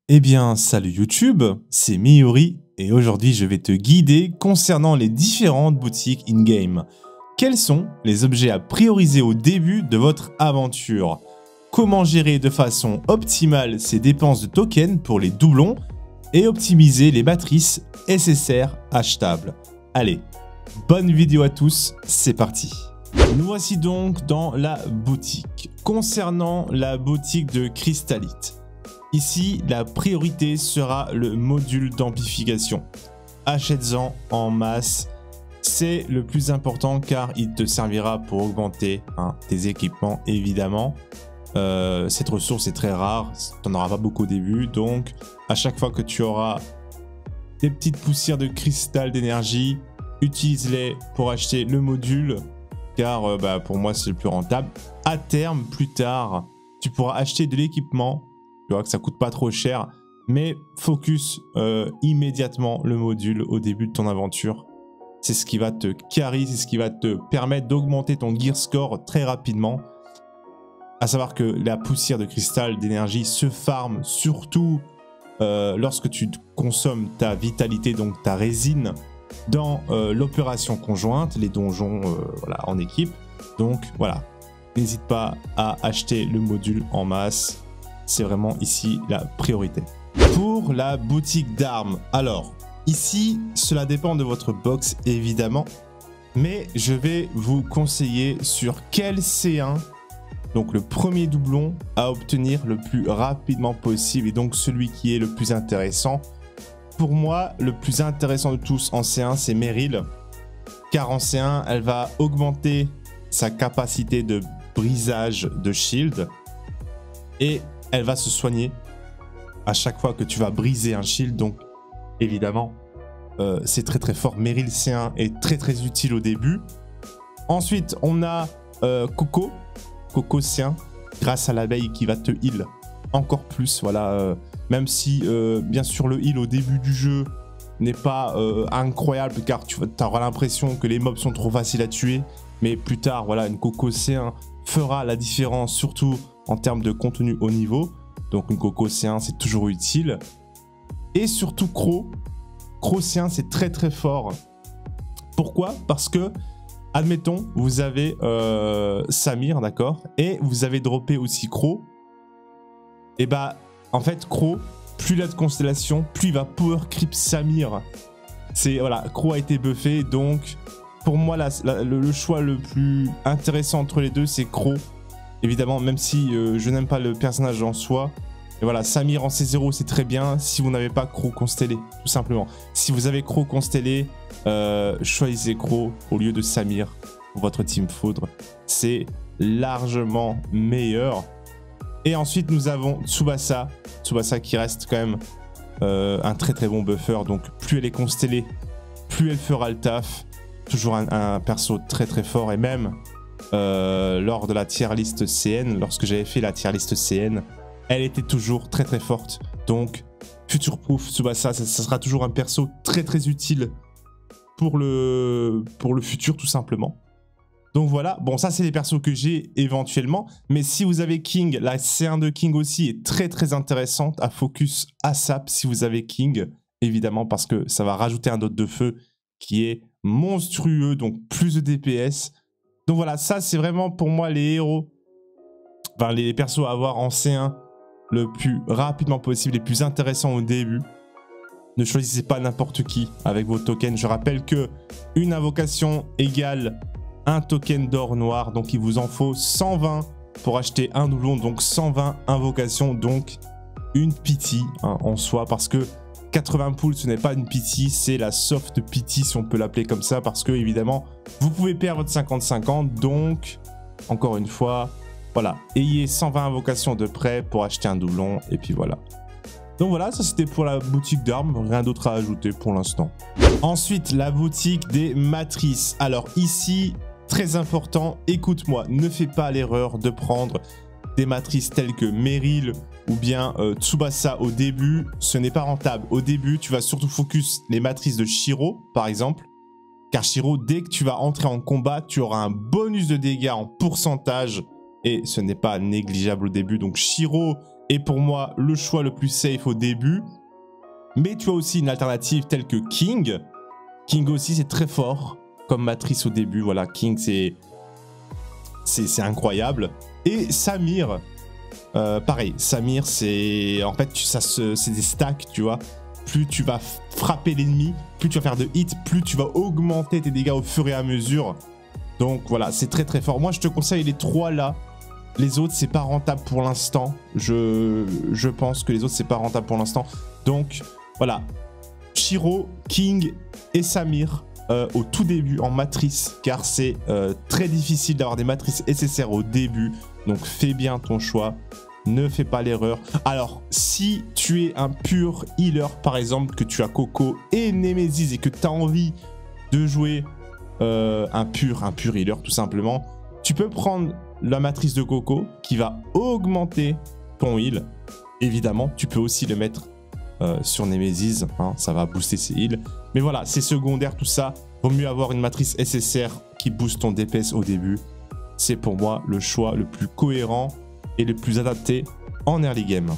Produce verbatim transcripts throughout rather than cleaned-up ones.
Eh bien, salut YouTube, c'est Miyori et aujourd'hui je vais te guider concernant les différentes boutiques in-game. Quels sont les objets à prioriser au début de votre aventure? Comment gérer de façon optimale ces dépenses de tokens pour les doublons et optimiser les matrices S S R achetables. Allez, bonne vidéo à tous, c'est parti. Nous voici donc dans la boutique. Concernant la boutique de Crystallite. Ici, la priorité sera le module d'amplification. Achète-en en masse, c'est le plus important car il te servira pour augmenter hein, tes équipements évidemment. Euh, cette ressource est très rare, tu n'en auras pas beaucoup au début, donc à chaque fois que tu auras des petites poussières de cristal d'énergie, utilise-les pour acheter le module car euh, bah, pour moi c'est le plus rentable. À terme, plus tard, tu pourras acheter de l'équipement. Tu vois que ça coûte pas trop cher, mais focus euh, immédiatement le module au début de ton aventure. C'est ce qui va te carry, c'est ce qui va te permettre d'augmenter ton gear score très rapidement. À savoir que la poussière de cristal d'énergie se farm surtout euh, lorsque tu consommes ta vitalité, donc ta résine, dans euh, l'opération conjointe, les donjons euh, voilà, en équipe. Donc voilà, n'hésite pas à acheter le module en masse. C'est vraiment ici la priorité. Pour la boutique d'armes, alors ici cela dépend de votre box évidemment, mais je vais vous conseiller sur quel C un, donc le premier doublon à obtenir le plus rapidement possible et donc celui qui est le plus intéressant. Pour moi, le plus intéressant de tous en C un, c'est Meryl, car en C un, elle va augmenter sa capacité de brisage de shield et elle va se soigner à chaque fois que tu vas briser un shield. Donc évidemment euh, c'est très très fort. Meryl C un est très très utile au début. Ensuite on a euh, Coco Coco C un grâce à l'abeille qui va te heal encore plus. Voilà, euh, même si euh, bien sûr le heal au début du jeu n'est pas euh, incroyable car tu auras l'impression que les mobs sont trop faciles à tuer, mais plus tard voilà, une Coco C un fera la différence, surtout en termes de contenu haut niveau. Donc une Coco C un c'est toujours utile. Et surtout Crow. Crow C un c'est très très fort. Pourquoi? Parce que, admettons, vous avez euh, Samir, d'accord? Et vous avez droppé aussi Crow. Et bah, en fait, Crow, plus il a de constellation, plus il va power creep Samir. C'est, voilà, Crow a été buffé, donc pour moi, la, la, le, le choix le plus intéressant entre les deux, c'est Crow. Évidemment, même si euh, je n'aime pas le personnage en soi. Et voilà, Samir en C zéro, c'est très bien si vous n'avez pas Crow constellé, tout simplement. Si vous avez Crow constellé, euh, choisissez Crow au lieu de Samir pour votre team foudre. C'est largement meilleur. Et ensuite, nous avons Tsubasa. Tsubasa qui reste quand même euh, un très très bon buffer. Donc, plus elle est constellée, plus elle fera le taf. Toujours un, un perso très très fort. Et même euh, lors de la tier list C N, lorsque j'avais fait la tier list C N, elle était toujours très très forte. Donc, future proof, Tsubasa, ça, ça sera toujours un perso très très utile pour le, pour le futur tout simplement. Donc voilà, bon ça c'est les persos que j'ai éventuellement, mais si vous avez King, la C un de King aussi est très très intéressante à focus ASAP si vous avez King, évidemment parce que ça va rajouter un dot de feu qui est monstrueux, donc plus de D P S. Donc voilà, ça c'est vraiment pour moi les héros, enfin les persos à avoir en C un le plus rapidement possible, les plus intéressants au début. Ne choisissez pas n'importe qui avec vos tokens. Je rappelle que une invocation égale un token d'or noir, donc il vous en faut cent vingt pour acheter un doublon, donc cent vingt invocations, donc une pity hein, en soi, parce que quatre-vingts poules ce n'est pas une pity, c'est la soft pity si on peut l'appeler comme ça, parce que évidemment vous pouvez perdre votre cinquante cinquante, donc encore une fois voilà, ayez cent vingt invocations de près pour acheter un doublon, et puis voilà. Donc voilà, ça c'était pour la boutique d'armes, rien d'autre à ajouter pour l'instant. Ensuite, la boutique des matrices. Alors ici, très important, écoute-moi, ne fais pas l'erreur de prendre des matrices telles que Meryl ou bien euh, Tsubasa au début, ce n'est pas rentable. Au début, tu vas surtout focus les matrices de Shiro, par exemple, car Shiro, dès que tu vas entrer en combat, tu auras un bonus de dégâts en pourcentage, et ce n'est pas négligeable au début. Donc Shiro est pour moi le choix le plus safe au début. Mais tu as aussi une alternative telle que King. King aussi, c'est très fort comme matrice au début. Voilà, King, c'est c'est incroyable. Et Samir, euh, pareil. Samir, c'est en fait, ça c'est des stacks, tu vois. Plus tu vas frapper l'ennemi, plus tu vas faire de hits, plus tu vas augmenter tes dégâts au fur et à mesure. Donc voilà, c'est très très fort. Moi, je te conseille les trois là. Les autres, c'est pas rentable pour l'instant. Je, je pense que les autres, c'est pas rentable pour l'instant. Donc voilà, Shiro, King et Samir euh, au tout début en matrice, car c'est euh, très difficile d'avoir des matrices S S R au début. Donc fais bien ton choix. Ne fais pas l'erreur. Alors, si tu es un pur healer, par exemple, que tu as Coco et Nemesis et que tu as envie de jouer euh, un pur, un pur healer, tout simplement, tu peux prendre la matrice de Coco qui va augmenter ton heal. Évidemment, tu peux aussi le mettre euh, sur Nemesis, hein, ça va booster ses heals. Mais voilà, c'est secondaire tout ça. Vaut mieux avoir une matrice S S R qui booste ton D P S au début. C'est pour moi le choix le plus cohérent et le plus adapté en early game.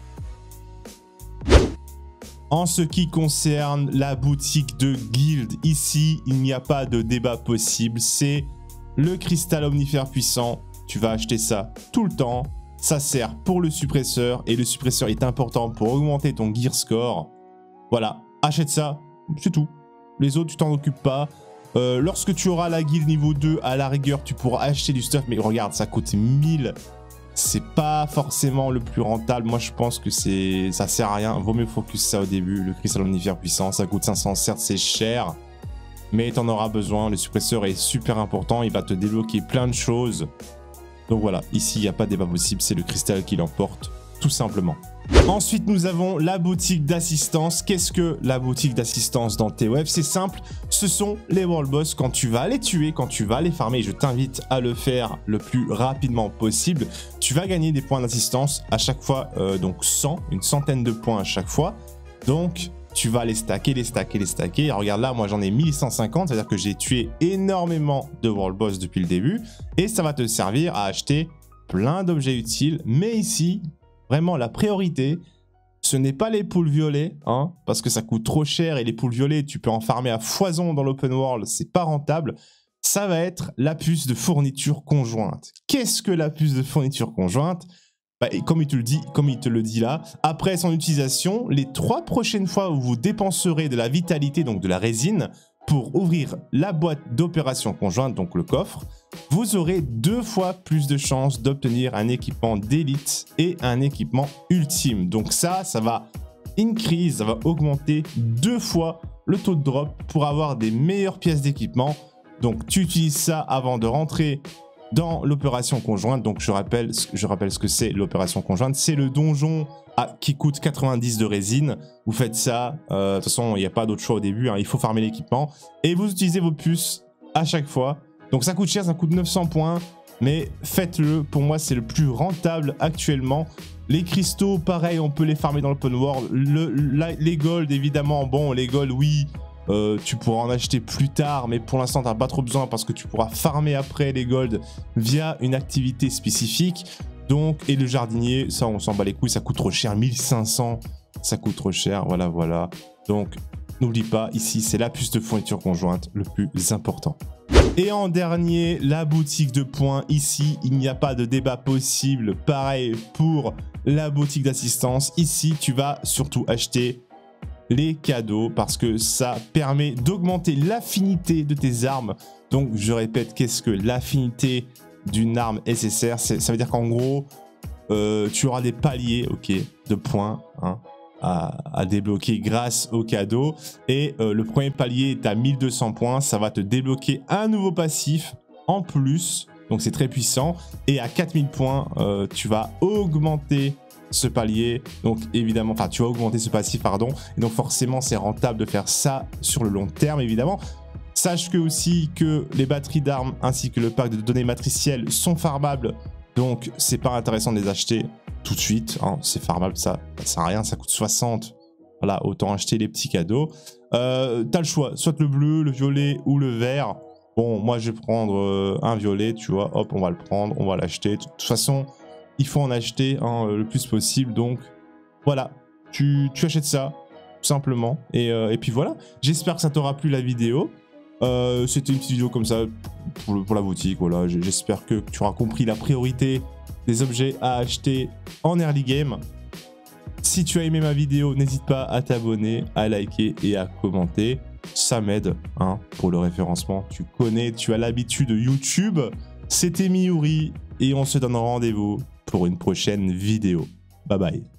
En ce qui concerne la boutique de Guild, ici, il n'y a pas de débat possible. C'est le cristal omnifère puissant. Tu vas acheter ça tout le temps. Ça sert pour le suppresseur et le suppresseur est important pour augmenter ton gear score. Voilà, achète ça, c'est tout. Les autres, tu t'en occupes pas. Euh, lorsque tu auras la guild niveau deux, à la rigueur, tu pourras acheter du stuff. Mais regarde, ça coûte mille. C'est pas forcément le plus rentable. Moi, je pense que c'est ça sert à rien. Vaut mieux focus ça au début. Le cristal omnifère puissant, ça coûte cinq cents. Certes, c'est cher, mais tu en auras besoin. Le suppresseur est super important. Il va te débloquer plein de choses. Donc voilà, ici, il n'y a pas de débat possible. C'est le cristal qui l'emporte, tout simplement. Ensuite, nous avons la boutique d'assistance. Qu'est-ce que la boutique d'assistance dans T O F? C'est simple, ce sont les world boss. Quand tu vas les tuer, quand tu vas les farmer, je t'invite à le faire le plus rapidement possible. Tu vas gagner des points d'assistance à chaque fois, euh, donc cent, une centaine de points à chaque fois. Donc, tu vas les stacker, les stacker, les stacker. Et regarde là, moi j'en ai mille cent cinquante, c'est-à-dire que j'ai tué énormément de world boss depuis le début. Et ça va te servir à acheter plein d'objets utiles. Mais ici, vraiment, la priorité, ce n'est pas les poules violets, hein, parce que ça coûte trop cher et les poules violets, tu peux en farmer à foison dans l'open world, c'est pas rentable. Ça va être la puce de fourniture conjointe. Qu'est-ce que la puce de fourniture conjointe? Bah, et comme il te le dit, comme il te le dit là, après son utilisation, les trois prochaines fois où vous dépenserez de la vitalité, donc de la résine, pour ouvrir la boîte d'opération conjointe, donc le coffre, vous aurez deux fois plus de chances d'obtenir un équipement d'élite et un équipement ultime. Donc ça, ça va increase, ça va augmenter deux fois le taux de drop pour avoir des meilleures pièces d'équipement. Donc tu utilises ça avant de rentrer dans l'opération conjointe. Donc je rappelle, je rappelle ce que c'est l'opération conjointe. C'est le donjon à, qui coûte quatre-vingt-dix de résine. Vous faites ça. Euh, de toute façon, il n'y a pas d'autre choix au début. Hein, il faut farmer l'équipement. Et vous utilisez vos puces à chaque fois. Donc ça coûte cher, ça coûte neuf cents points. Mais faites-le. Pour moi, c'est le plus rentable actuellement. Les cristaux, pareil, on peut les farmer dans l'open world. Le, la, les golds, évidemment. Bon, les golds, oui. Euh, tu pourras en acheter plus tard, mais pour l'instant, tu n'as pas trop besoin parce que tu pourras farmer après les golds via une activité spécifique. Donc, et le jardinier, ça, on s'en bat les couilles, ça coûte trop cher, mille cinq cents, ça coûte trop cher, voilà, voilà. Donc, n'oublie pas, ici, c'est la puce de fourniture conjointe le plus important. Et en dernier, la boutique de points. Ici, il n'y a pas de débat possible. Pareil pour la boutique d'assistance. Ici, tu vas surtout acheter les cadeaux parce que ça permet d'augmenter l'affinité de tes armes. Donc je répète, qu'est-ce que l'affinité d'une arme S S R? Ça veut dire qu'en gros euh, tu auras des paliers, ok, de points, hein, à, à débloquer grâce aux cadeaux. Et euh, le premier palier est à mille deux cents points, ça va te débloquer un nouveau passif en plus, donc c'est très puissant. Et à quatre mille points euh, tu vas augmenter ce palier, donc évidemment, enfin tu vas augmenter ce passif, pardon, et donc forcément c'est rentable de faire ça sur le long terme, évidemment. Sache que aussi que les batteries d'armes ainsi que le pack de données matricielles sont farmables, donc c'est pas intéressant de les acheter tout de suite, hein, c'est farmable, ça, ça sert à rien, ça coûte soixante, voilà, autant acheter les petits cadeaux. Euh, t'as le choix, soit le bleu, le violet ou le vert. Bon, moi je vais prendre euh, un violet, tu vois, hop, on va le prendre, on va l'acheter, de toute façon. il faut en acheter hein, le plus possible. Donc voilà, tu, tu achètes ça, tout simplement. Et, euh, et puis voilà, j'espère que ça t'aura plu la vidéo. Euh, C'était une petite vidéo comme ça pour, le, pour la boutique. Voilà, j'espère que tu auras compris la priorité des objets à acheter en early game. Si tu as aimé ma vidéo, n'hésite pas à t'abonner, à liker et à commenter. Ça m'aide hein, pour le référencement. Tu connais, tu as l'habitude de YouTube. C'était Miyuri et on se donne rendez-vous pour une prochaine vidéo. Bye bye.